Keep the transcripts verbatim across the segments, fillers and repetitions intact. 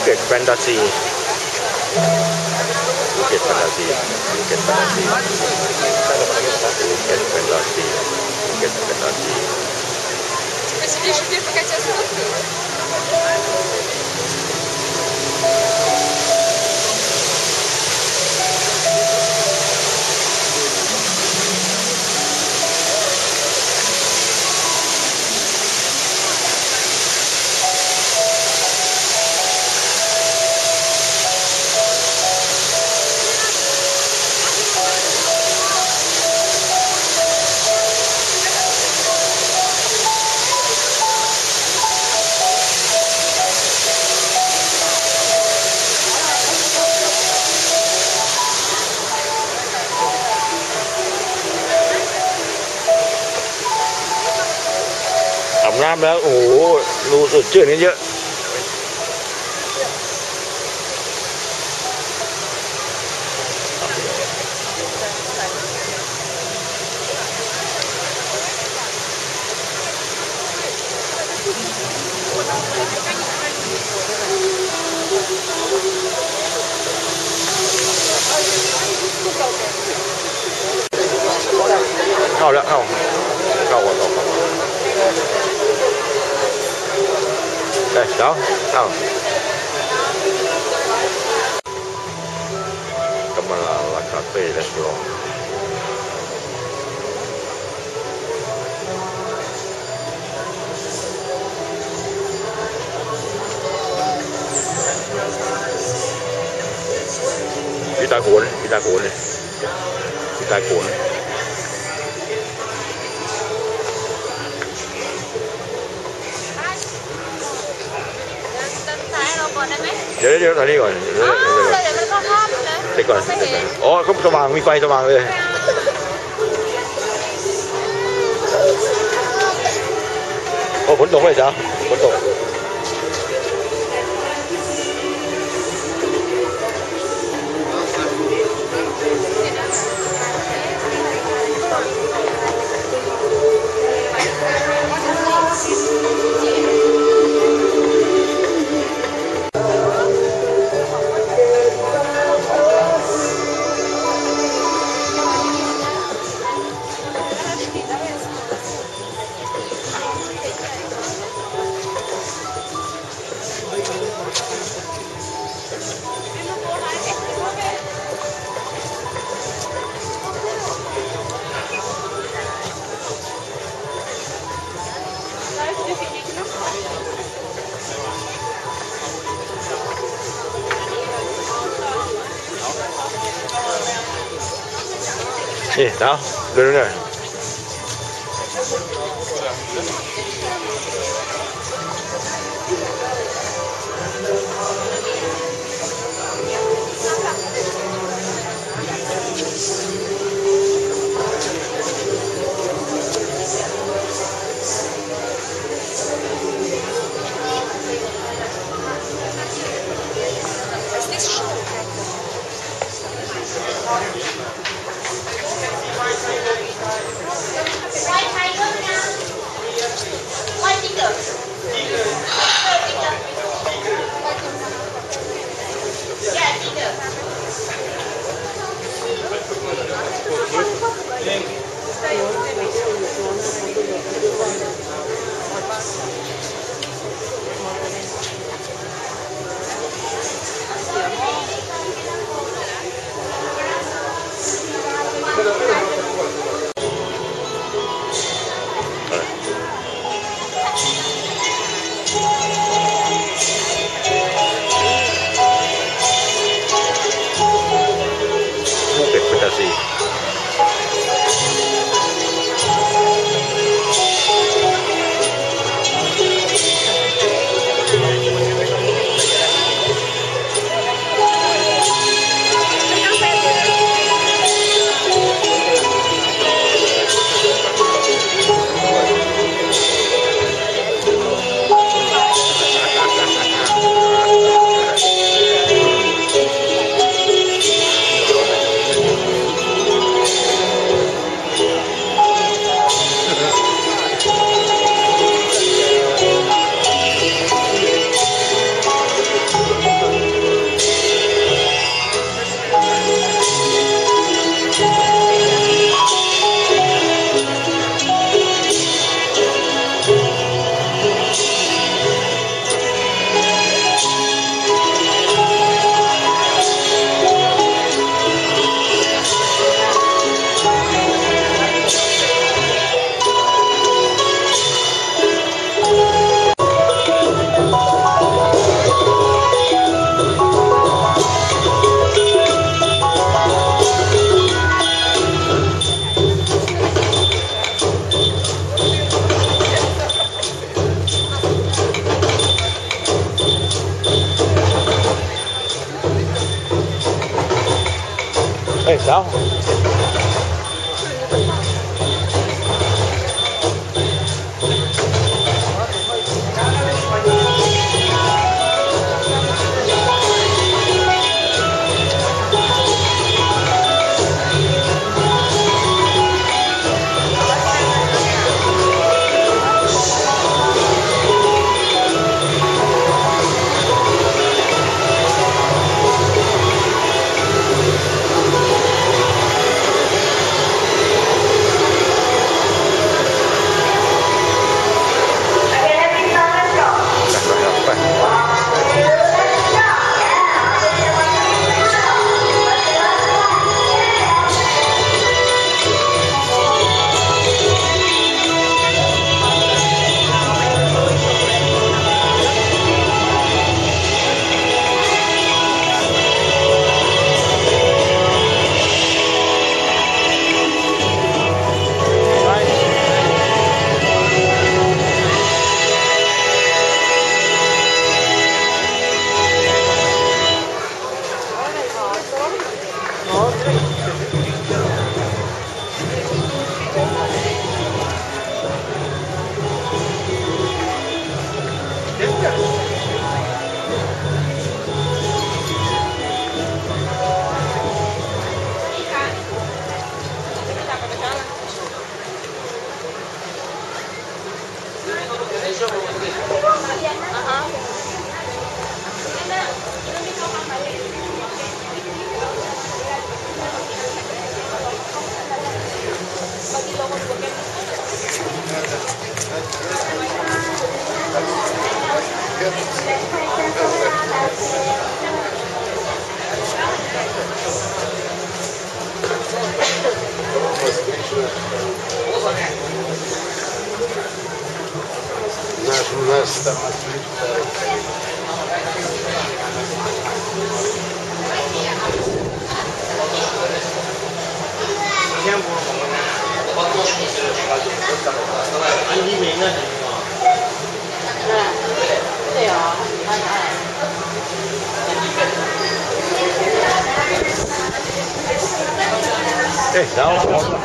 เก็ตแฟนตาซีภูเก็ตแฟนตาซีภูเก็ตแฟนตาซีภูเก็ตแฟนตาซีภูเก็ตแฟนตาซีอาบน้ำแล้วโอ้โหรู้สึกชื่นนี้เยอะเข้าแล้วเข้าเข้าก่อนเข้าđây đó không Kamala La Cafe Restaurant pita cuốn pita cuốn này pita cuốnเดี๋ยวเดี๋ยวตอนนี้ก่อนเดี๋ยวเดี๋ยวก่อนเดี๋ยวก่อนอ๋อเขาสว่างมีไฟสว่างเลยโอ้ฝนตกเลยจ้ะฝนตกนี่เนาะดูดูหน่อย Sao? Eh, sao?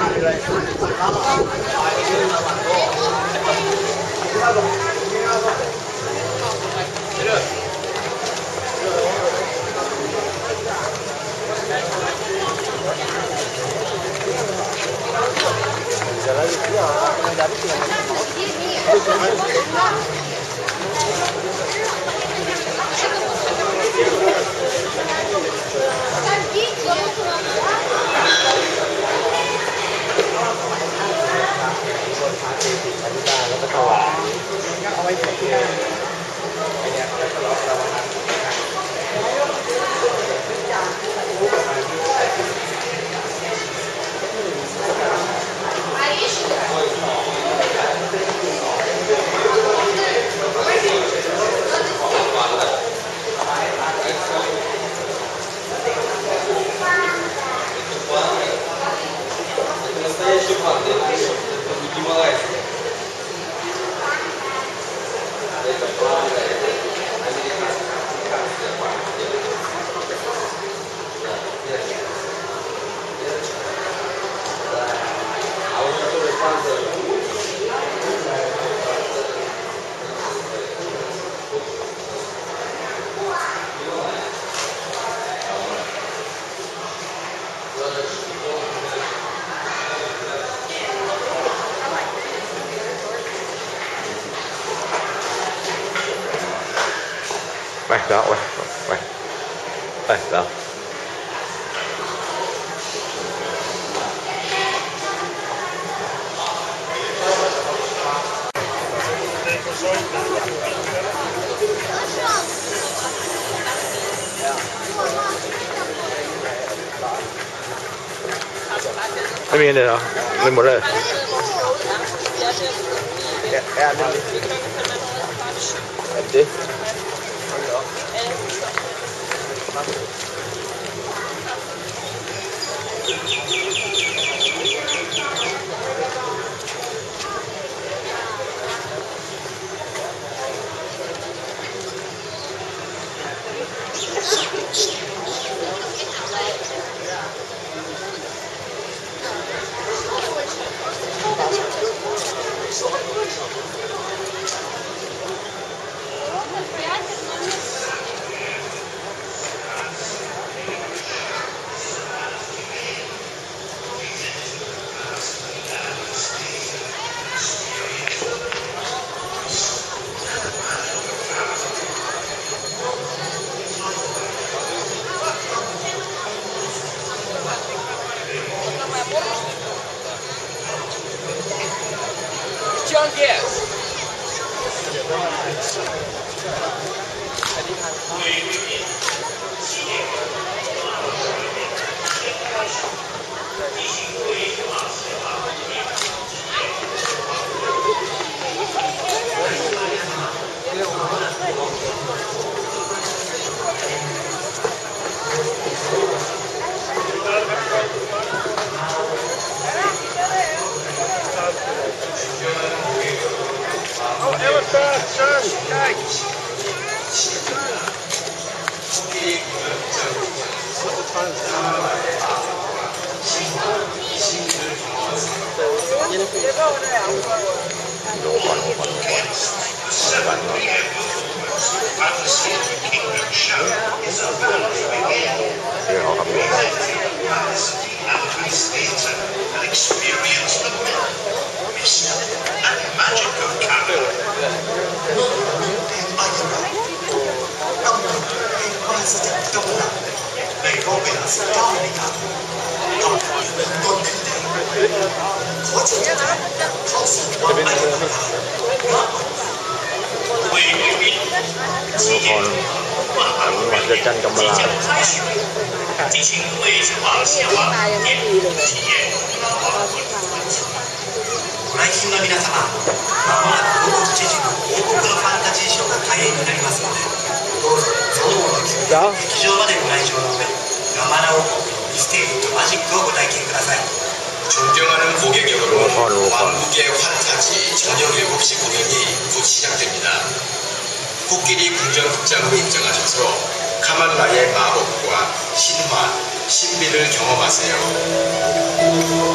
Quay đó, quay, quay, quay đó. Cái miếng này nào, lên một đây. Em đi. จันกำมลาご来賓の皆様、まもなく五国知事の王国のファンタジーショーが開演になりますので、どうぞその後の劇場までご来場の上、ガマナ王国のミステリーとマジックをご体験ください。존경하는 고객 여러분, 왕국의 환타지 저녁 일곱 시 공연이 곧 시작됩니다. 코끼리 궁전극장으로 입장하셔서 카말라의 마법과 신화, 신비를 경험하세요.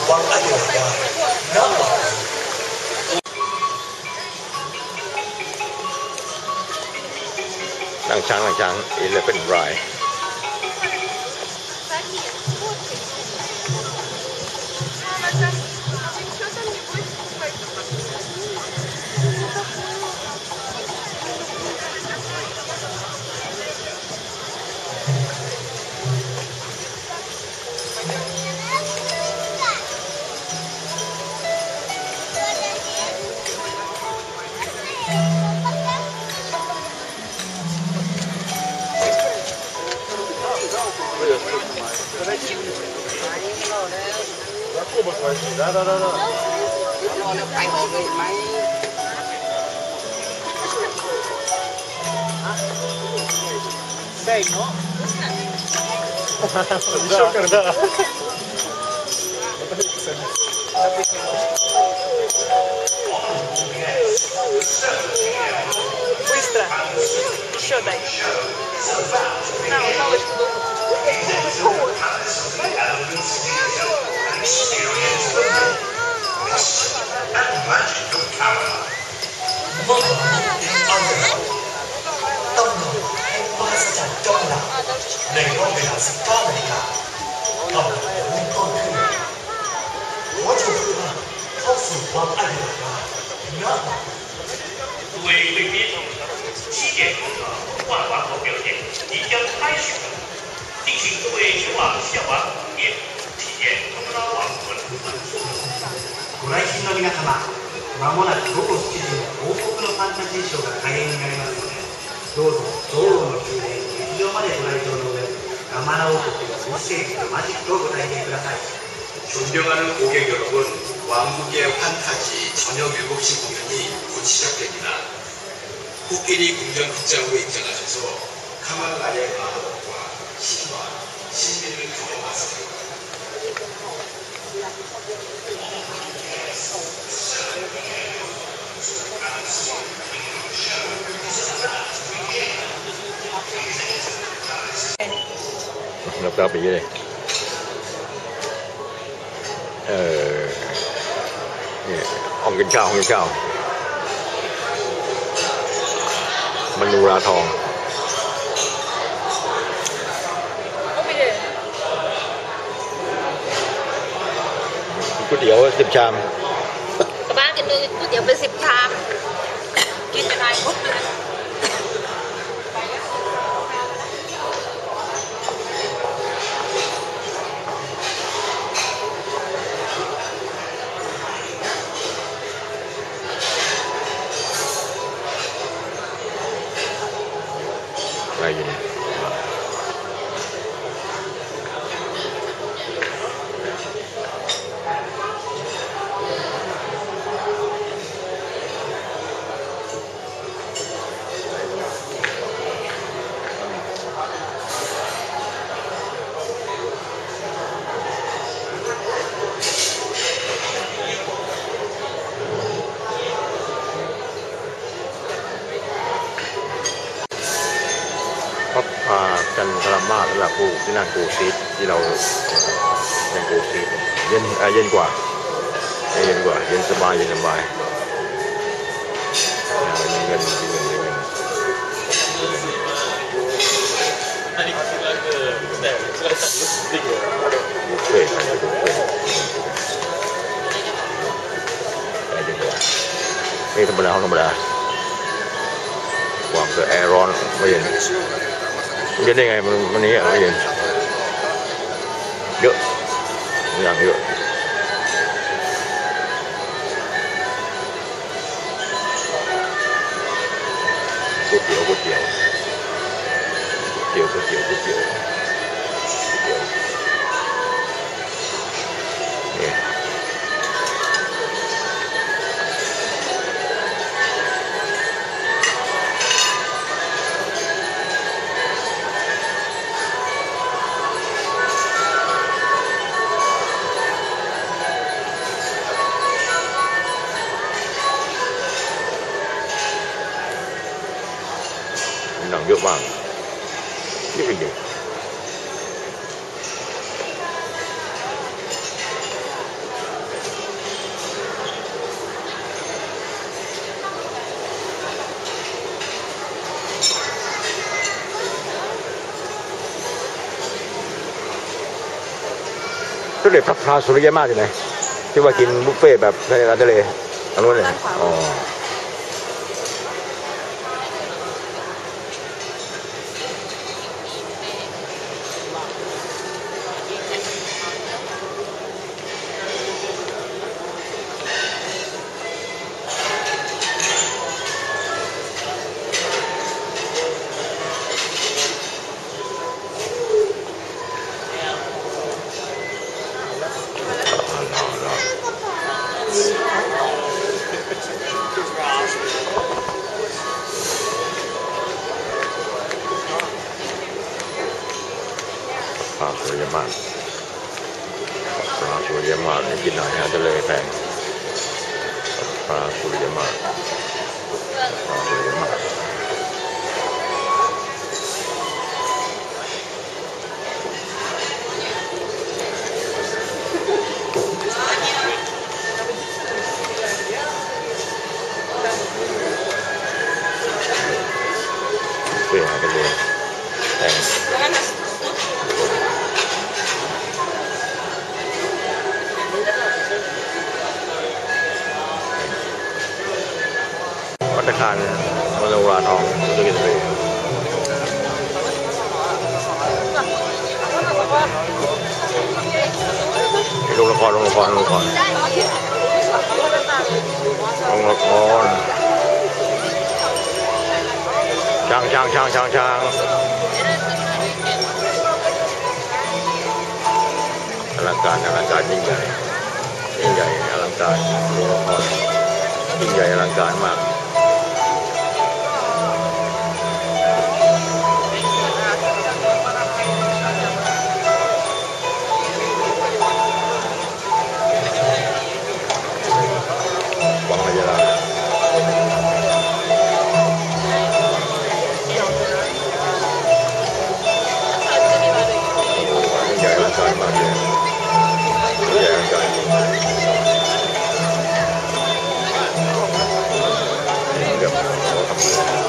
วังอเดียวได้น้ำหวานหลังช้างหลังช้างอีเลฟเว่นไรได้ได้ได้Sei, no? Быстро. Еще дай. На, вот палочку должен. ต้องนอนให้มหัศจรรย์จ้องหลับในรอบเวลาสิบเก้านาฬิกาตำนานเริ่มต้นขึ้นขอเชิญทุกท่านเข้าสู่วังอเดียวได้ณ各位贵宾，七点钟的万王国表演即将开始了，敬请各位前往下王殿体验トムラ王国的ご来賓の皆様、まもなく午後しちじの王国のファンタジーショーが開演になりますので、どうぞ女王の宮殿劇場までご来場の上、ガマラ王国の新世紀のマジックをご体験ください。 존경하는 고객 여러분, 왕국의 판타지 저녁 일곱 시 공연이 곧 시작됩니다. 코끼리 궁전 극장으로 입장하셔서 카말라의 마법과 신화, 신비를 경험하세요. Ngập ngập bị vậy ờ ôngกินข้าวกินข้าวมันนูราทองก๋วยเตี๋ยวสิบชามกระบ้ากินเลยก๋วยเตี๋ยวเป็นสิบชามกินอะไรพุทธเลยอะไรอยู่เนี่ยพระพาจันทรมาศสำหรับผู้ที่นั่งกูซีทที่เรายังกูซีทเย็นเย็นกว่าเย็นกว่าเย็นสบายเย็นสบายมีเงินมีเงินมีเงินบุฟเฟ่ต์กันบุฟเฟ่ต์เย็นกว่าไม่ธรรมดาธรรมดาความเกิดแอร์ร้อนไม่เย็นเย็นได้ไงมันวันนี้ไม่เย็นเยอะอย่างเยอะก๋วยเตี๋ยวก๋วยเตี๋ยวก๋วยเตี๋ยวก๋วยเตี๋ยวก๋วยเตี๋ยวนี่ หนังเยอะมากเยอะจริงมเด็จพระพราสุริยมาศที่ไหนที่ว่ากินบุฟเฟ่แบบในร้านทะเลอันนู้นเลยอ๋อปลาสุริยมาศปลาสุริยมาศนี่กินหน่อยฮะทะเลแพงปลาสุริยมาศปลาสุริยมาศเปรี้ยวทะเลแพงพัตตาคารมโนราทองธุรกิจทะเลลงละครลงละครลงละครลงละครช้างช้างช้างช้างช้างอลังการอลังการยิ่งใหญ่ยิ่งใหญ่อลังการลงละครยิ่งใหญ่อลังการมากวังพญานาคยิ่งใหญ่อลังการมากเลยยิ่งใหญ่อลังการเดี๋ยวเราทำ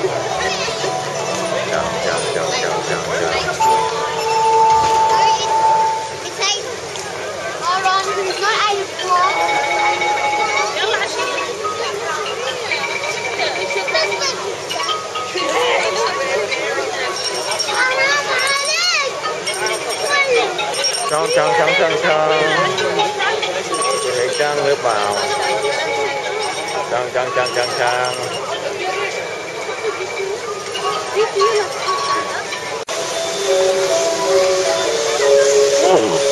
จ้างจ้างจ้างจ้างจ้างจ้างช่างช่างช่างช่างช่างเห็นช่างหรือเปล่าช่างช่างช่างช่างช่างอืม